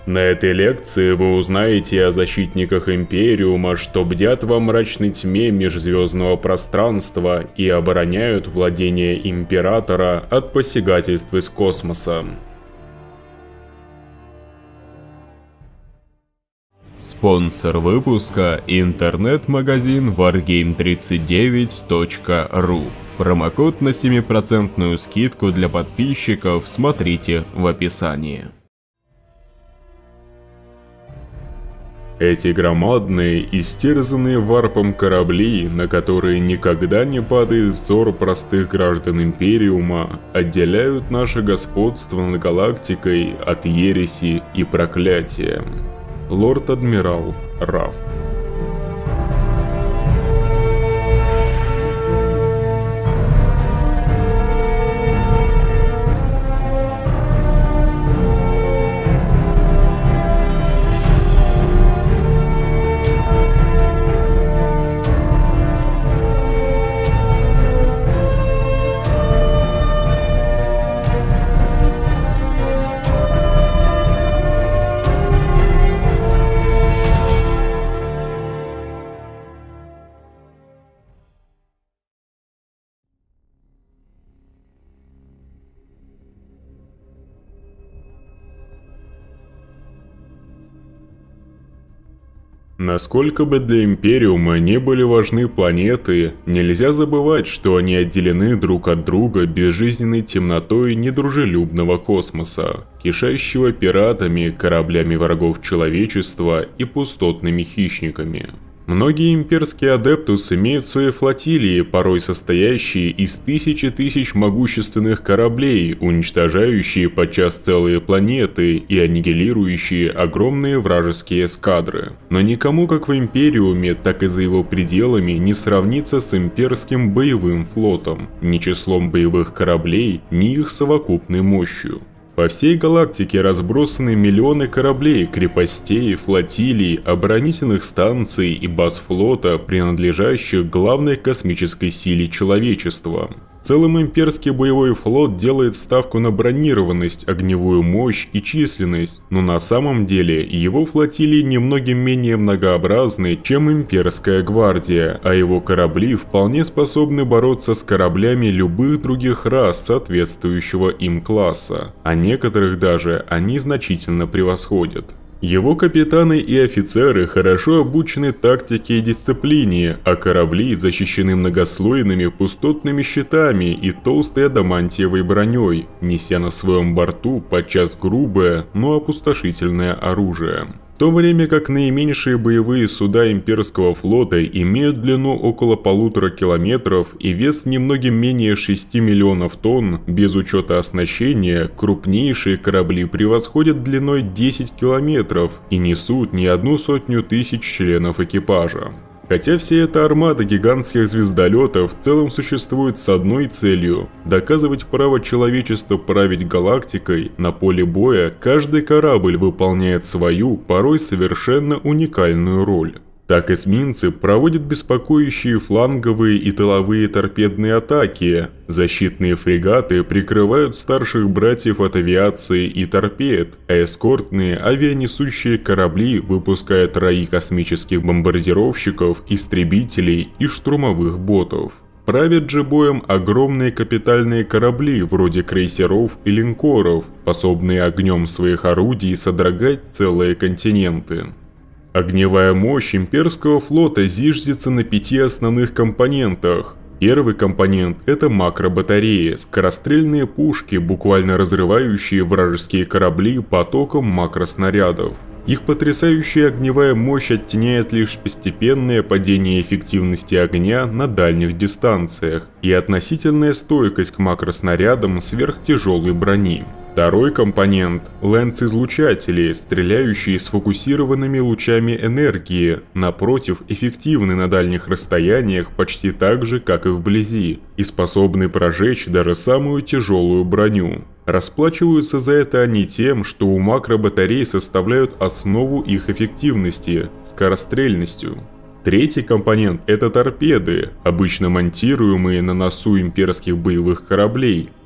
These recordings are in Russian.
На этой лекции вы узнаете о защитниках Империума, что бдят во мрачной тьме межзвездного пространства и обороняют владения Императора от посягательств из космоса. Спонсор выпуска – интернет-магазин wargame39.ru. Промокод на 7% скидку для подписчиков смотрите в описании. Эти громадные, истерзанные варпом корабли, на которые никогда не падает взор простых граждан Империума, отделяют наше господство над галактикой от ереси и проклятия. Лорд-адмирал Раф. Насколько бы для Империума не были важны планеты, нельзя забывать, что они отделены друг от друга безжизненной темнотой недружелюбного космоса, кишащего пиратами, кораблями врагов человечества и пустотными хищниками. Многие имперские адептус имеют свои флотилии, порой состоящие из тысяч могущественных кораблей, уничтожающие подчас целые планеты и аннигилирующие огромные вражеские эскадры. Но никому как в Империуме, так и за его пределами не сравнится с имперским боевым флотом, ни числом боевых кораблей, ни их совокупной мощью. По всей галактике разбросаны миллионы кораблей, крепостей, флотилий, оборонительных станций и баз флота, принадлежащих главной космической силе человечества. В целом имперский боевой флот делает ставку на бронированность, огневую мощь и численность, но на самом деле его флотилии немногим менее многообразны, чем имперская гвардия, а его корабли вполне способны бороться с кораблями любых других рас соответствующего им класса, а некоторых даже они значительно превосходят. Его капитаны и офицеры хорошо обучены тактике и дисциплине, а корабли защищены многослойными пустотными щитами и толстой адамантиевой броней, неся на своем борту подчас грубое, но опустошительное оружие. В то время как наименьшие боевые суда имперского флота имеют длину около 1,5 километров и вес немногим менее 6 миллионов тонн, без учета оснащения, крупнейшие корабли превосходят длиной 10 километров и несут не 100 тысяч членов экипажа. Хотя вся эта армада гигантских звездолетов в целом существует с одной целью – доказывать право человечества править галактикой, на поле боя каждый корабль выполняет свою, порой совершенно уникальную роль. Так эсминцы проводят беспокоящие фланговые и тыловые торпедные атаки, защитные фрегаты прикрывают старших братьев от авиации и торпед, а эскортные авианесущие корабли выпускают раи космических бомбардировщиков, истребителей и штурмовых ботов. Правят же боем огромные капитальные корабли вроде крейсеров и линкоров, способные огнем своих орудий содрогать целые континенты. Огневая мощь имперского флота зиждется на 5 основных компонентах. Первый компонент – это макробатареи, скорострельные пушки, буквально разрывающие вражеские корабли потоком макроснарядов. Их потрясающая огневая мощь оттеняет лишь постепенное падение эффективности огня на дальних дистанциях и относительная стойкость к макроснарядам сверхтяжелой брони. Второй компонент – лэнс-излучатели, стреляющие сфокусированными лучами энергии, напротив, эффективны на дальних расстояниях почти так же, как и вблизи, и способны прожечь даже самую тяжелую броню. Расплачиваются за это они тем, что у макробатарей составляют основу их эффективности – скорострельностью. Третий компонент – это торпеды, обычно монтируемые на носу имперских боевых кораблей.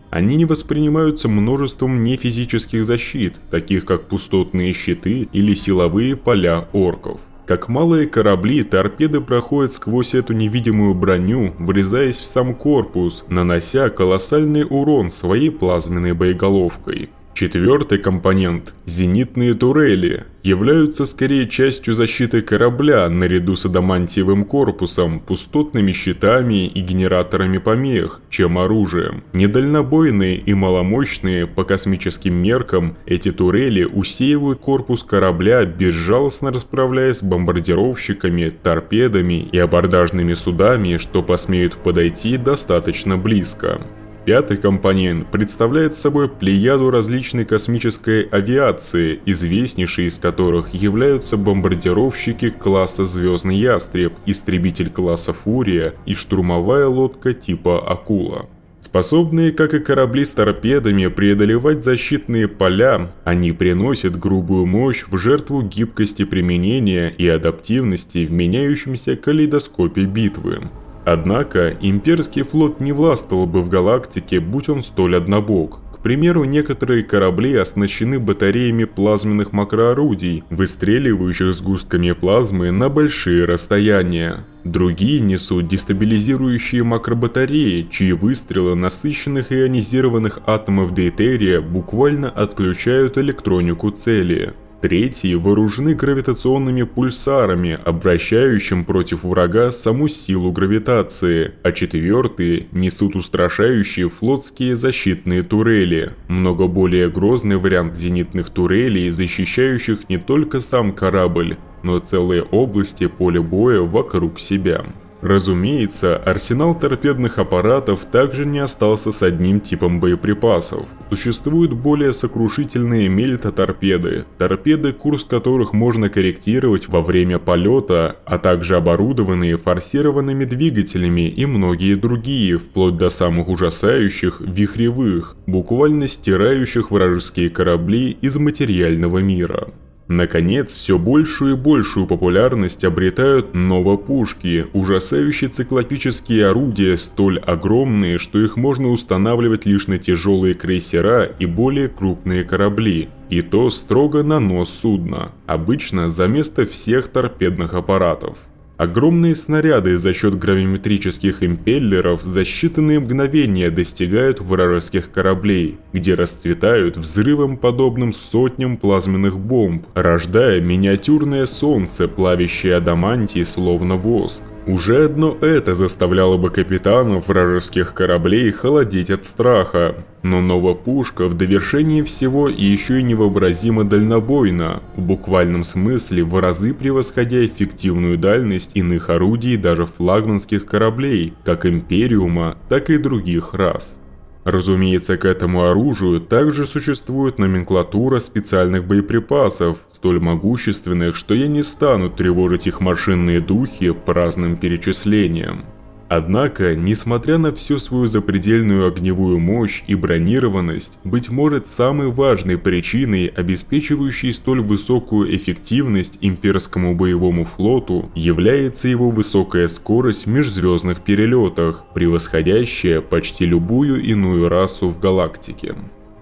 Они не воспринимаются множеством нефизических защит, таких как пустотные щиты или силовые поля орков. Как малые корабли, торпеды проходят сквозь эту невидимую броню, врезаясь в сам корпус, нанося колоссальный урон своей плазменной боеголовкой. Четвертый компонент – зенитные турели – являются скорее частью защиты корабля наряду с адамантиевым корпусом, пустотными щитами и генераторами помех, чем оружием. Недальнобойные и маломощные по космическим меркам, эти турели усеивают корпус корабля, безжалостно расправляясь с бомбардировщиками, торпедами и абордажными судами, что посмеют подойти достаточно близко. Пятый компонент представляет собой плеяду различной космической авиации, известнейшие из которых являются бомбардировщики класса «Звездный ястреб», истребитель класса «Фурия» и штурмовая лодка типа «Акула». Способные, как и корабли с торпедами, преодолевать защитные поля, они приносят грубую мощь в жертву гибкости применения и адаптивности в меняющемся калейдоскопе битвы. Однако, имперский флот не властвовал бы в галактике, будь он столь однобок. К примеру, некоторые корабли оснащены батареями плазменных макроорудий, выстреливающих сгустками плазмы на большие расстояния. Другие несут дестабилизирующие макробатареи, чьи выстрелы насыщенных ионизированных атомов дейтерия буквально отключают электронику цели. Третьи вооружены гравитационными пульсарами, обращающим против врага саму силу гравитации, а четвертые несут устрашающие флотские защитные турели, много более грозный вариант зенитных турелей, защищающих не только сам корабль, но целые области поля боя вокруг себя. Разумеется, арсенал торпедных аппаратов также не остался с одним типом боеприпасов. Существуют более сокрушительные мельта-торпеды, торпеды, курс которых можно корректировать во время полета, а также оборудованные форсированными двигателями и многие другие, вплоть до самых ужасающих вихревых, буквально стирающих вражеские корабли из материального мира. Наконец, все большую и большую популярность обретают новопушки, ужасающие циклопические орудия, столь огромные, что их можно устанавливать лишь на тяжелые крейсера и более крупные корабли, и то строго на нос судна, обычно за место всех торпедных аппаратов. Огромные снаряды за счет гравиметрических импеллеров за считанные мгновения достигают вражеских кораблей, где расцветают взрывом, подобным сотням плазменных бомб, рождая миниатюрное солнце, плавящее адамантий словно воск. Уже одно это заставляло бы капитанов вражеских кораблей холодеть от страха. Но новопушка в довершении всего и еще и невообразимо дальнобойна, в буквальном смысле в разы превосходя эффективную дальность иных орудий даже флагманских кораблей, как Империума, так и других рас. Разумеется, к этому оружию также существует номенклатура специальных боеприпасов, столь могущественных, что я не стану тревожить их машинные духи праздным перечислением. Однако, несмотря на всю свою запредельную огневую мощь и бронированность, быть может самой важной причиной, обеспечивающей столь высокую эффективность имперскому боевому флоту, является его высокая скорость в межзвездных перелетах, превосходящая почти любую иную расу в галактике.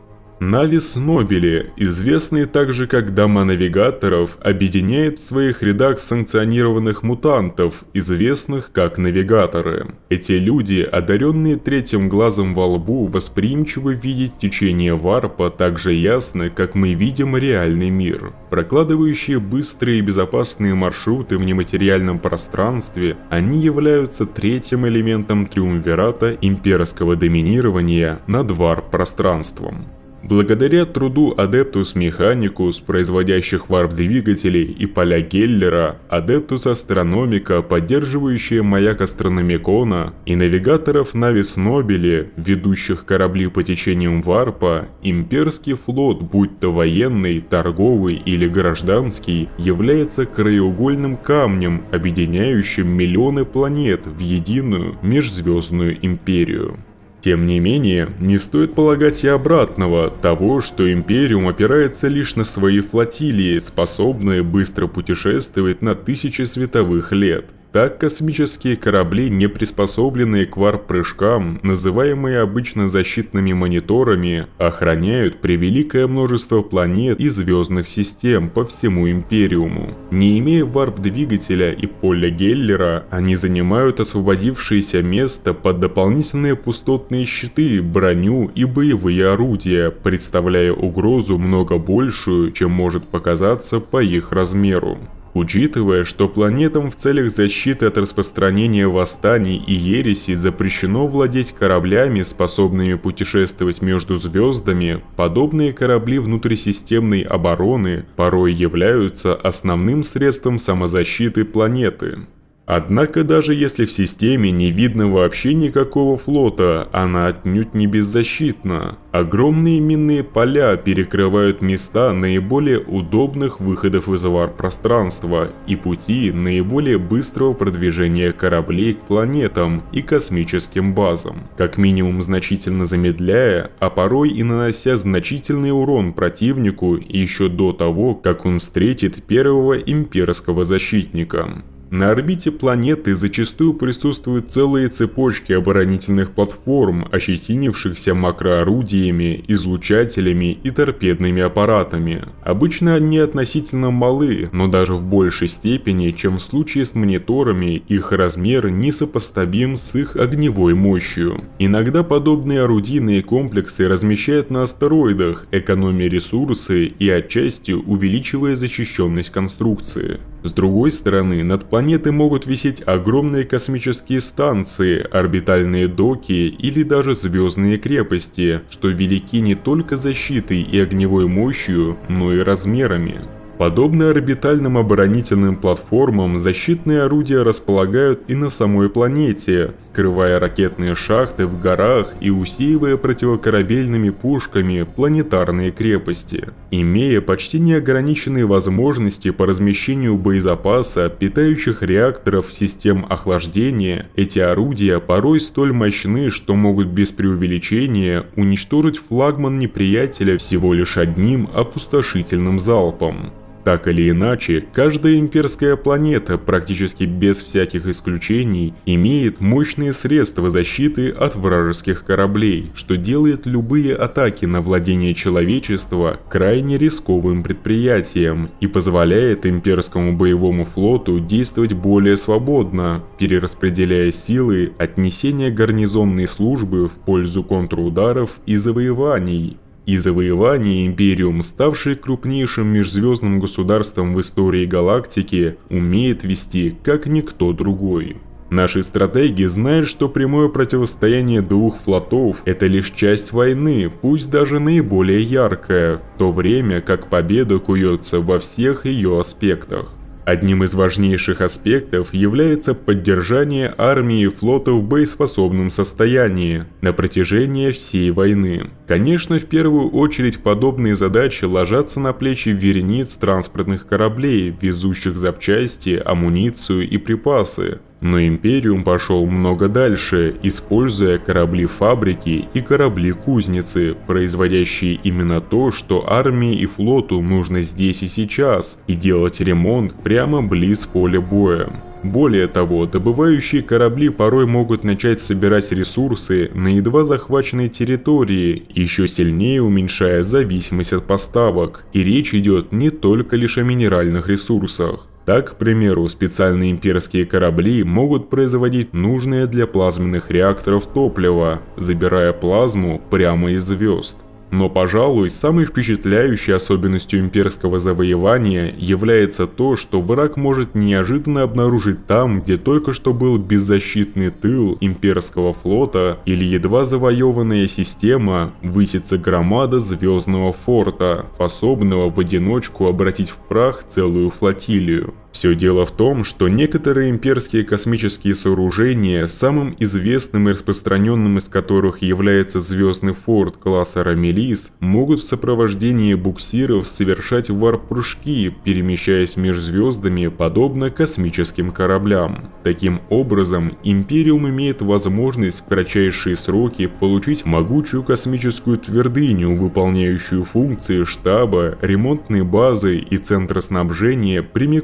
Навис Нобели, известный также как Дома Навигаторов, объединяет в своих рядах санкционированных мутантов, известных как Навигаторы. Эти люди, одаренные третьим глазом во лбу, восприимчивы видеть течение варпа так же ясно, как мы видим реальный мир. Прокладывающие быстрые и безопасные маршруты в нематериальном пространстве, они являются третьим элементом триумвирата имперского доминирования над варп-пространством. Благодаря труду Adeptus Mechanicus, производящих варп-двигателей, и поля Геллера, Adeptus Astronomica, поддерживающие маяк Астрономикона, и навигаторов Навис Нобели, ведущих корабли по течениям варпа, имперский флот, будь то военный, торговый или гражданский, является краеугольным камнем, объединяющим миллионы планет в единую межзвездную империю. Тем не менее, не стоит полагать и обратного, того, что Империум опирается лишь на свои флотилии, способные быстро путешествовать на тысячи световых лет. Так космические корабли, не приспособленные к варп-прыжкам, называемые обычно защитными мониторами, охраняют превеликое множество планет и звездных систем по всему Империуму. Не имея варп-двигателя и поля Геллера, они занимают освободившееся место под дополнительные пустотные щиты, броню и боевые орудия, представляя угрозу много большую, чем может показаться по их размеру. Учитывая, что планетам в целях защиты от распространения восстаний и ереси запрещено владеть кораблями, способными путешествовать между звездами, подобные корабли внутрисистемной обороны порой являются основным средством самозащиты планеты. Однако даже если в системе не видно вообще никакого флота, она отнюдь не беззащитна. Огромные минные поля перекрывают места наиболее удобных выходов из варп-пространства и пути наиболее быстрого продвижения кораблей к планетам и космическим базам, как минимум значительно замедляя, а порой и нанося значительный урон противнику еще до того, как он встретит первого имперского защитника. На орбите планеты зачастую присутствуют целые цепочки оборонительных платформ, ощетинившихся макроорудиями, излучателями и торпедными аппаратами. Обычно они относительно малы, но даже в большей степени, чем в случае с мониторами, их размер несопоставим с их огневой мощью. Иногда подобные орудийные комплексы размещают на астероидах, экономя ресурсы и отчасти увеличивая защищенность конструкции. С другой стороны, над планетой могут висеть огромные космические станции, орбитальные доки или даже звездные крепости, что велики не только защитой и огневой мощью, но и размерами. Подобно орбитальным оборонительным платформам, защитные орудия располагают и на самой планете, скрывая ракетные шахты в горах и усиливая противокорабельными пушками планетарные крепости. Имея почти неограниченные возможности по размещению боезапаса, питающих реакторов, систем охлаждения, эти орудия порой столь мощны, что могут без преувеличения уничтожить флагман неприятеля всего лишь одним опустошительным залпом. Так или иначе, каждая имперская планета, практически без всяких исключений, имеет мощные средства защиты от вражеских кораблей, что делает любые атаки на владение человечества крайне рисковым предприятием и позволяет имперскому боевому флоту действовать более свободно, перераспределяя силы от несения гарнизонной службы в пользу контрударов и завоеваний. И завоевание Империум, ставший крупнейшим межзвездным государством в истории галактики, умеет вести как никто другой. Наши стратеги знают, что прямое противостояние двух флотов – это лишь часть войны, пусть даже наиболее яркая, в то время как победа куется во всех ее аспектах. Одним из важнейших аспектов является поддержание армии и флота в боеспособном состоянии на протяжении всей войны. Конечно, в первую очередь подобные задачи ложатся на плечи верениц транспортных кораблей, везущих запчасти, амуницию и припасы. Но Империум пошел много дальше, используя корабли-фабрики и корабли-кузницы, производящие именно то, что армии и флоту нужно здесь и сейчас, и делать ремонт прямо близ поля боя. Более того, добывающие корабли порой могут начать собирать ресурсы на едва захваченной территории, еще сильнее уменьшая зависимость от поставок, и речь идет не только лишь о минеральных ресурсах. Так, к примеру, специальные имперские корабли могут производить нужное для плазменных реакторов топливо, забирая плазму прямо из звезд. Но, пожалуй, самой впечатляющей особенностью имперского завоевания является то, что враг может неожиданно обнаружить там, где только что был беззащитный тыл имперского флота или едва завоеванная система, высится громада звездного форта, способного в одиночку обратить в прах целую флотилию. Все дело в том, что некоторые имперские космические сооружения, самым известным и распространенным из которых является звездный форт класса Рамелис, могут в сопровождении буксиров совершать варп-прыжки, перемещаясь между звездами подобно космическим кораблям. Таким образом, Империум имеет возможность в кратчайшие сроки получить могучую космическую твердыню, выполняющую функции штаба, ремонтной базы и центра снабжения прямиком на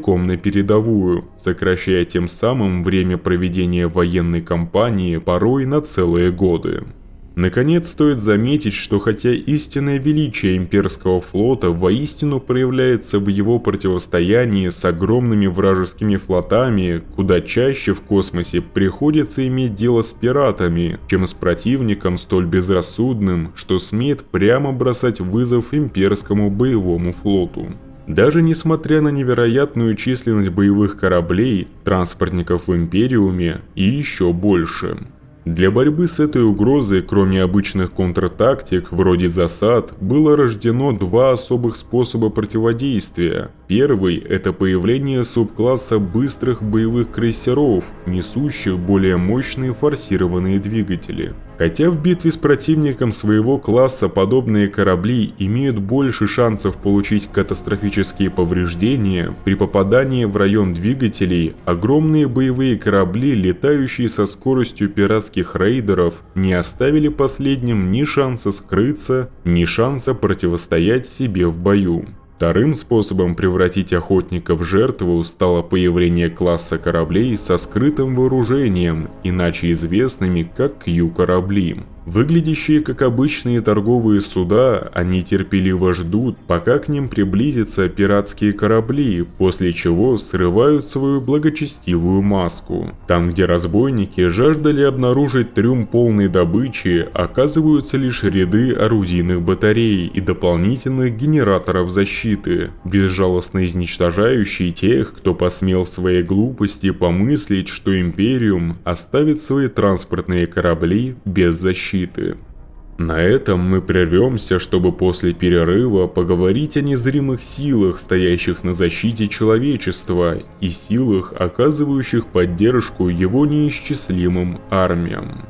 передовую, сокращая тем самым время проведения военной кампании порой на целые годы. Наконец, стоит заметить, что хотя истинное величие имперского флота воистину проявляется в его противостоянии с огромными вражескими флотами, куда чаще в космосе приходится иметь дело с пиратами, чем с противником столь безрассудным, что смеет прямо бросать вызов имперскому боевому флоту. Даже несмотря на невероятную численность боевых кораблей, транспортников в Империуме и еще больше. Для борьбы с этой угрозой, кроме обычных контртактик, вроде засад, было рождено два особых способа противодействия. Первый – это появление субкласса быстрых боевых крейсеров, несущих более мощные форсированные двигатели. Хотя в битве с противником своего класса подобные корабли имеют больше шансов получить катастрофические повреждения, при попадании в район двигателей огромные боевые корабли, летающие со скоростью пиратских рейдеров, не оставили последним ни шанса скрыться, ни шанса противостоять себе в бою. Вторым способом превратить охотника в жертву стало появление класса кораблей со скрытым вооружением, иначе известными как Q-корабли. Выглядящие как обычные торговые суда, они терпеливо ждут, пока к ним приблизятся пиратские корабли, после чего срывают свою благочестивую маску. Там, где разбойники жаждали обнаружить трюм полной добычи, оказываются лишь ряды орудийных батарей и дополнительных генераторов защиты, безжалостно изничтожающие тех, кто посмел в своей глупости помыслить, что Империум оставит свои транспортные корабли без защиты. На этом мы прервемся, чтобы после перерыва поговорить о незримых силах, стоящих на защите человечества, и силах, оказывающих поддержку его неисчислимым армиям.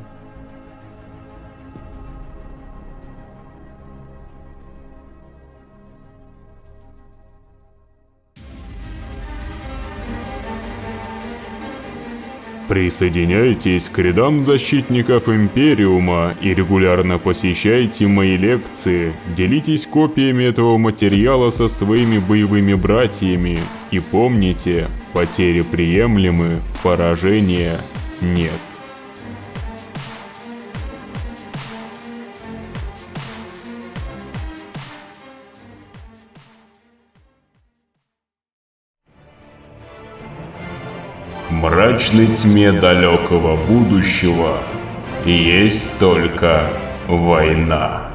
Присоединяйтесь к рядам защитников Империума и регулярно посещайте мои лекции, делитесь копиями этого материала со своими боевыми братьями и помните, потери приемлемы, поражения нет. В мрачной тьме далекого будущего есть только война.